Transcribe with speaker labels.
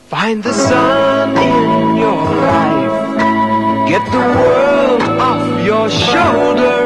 Speaker 1: Find the sun in your life. Get the world off your shoulders.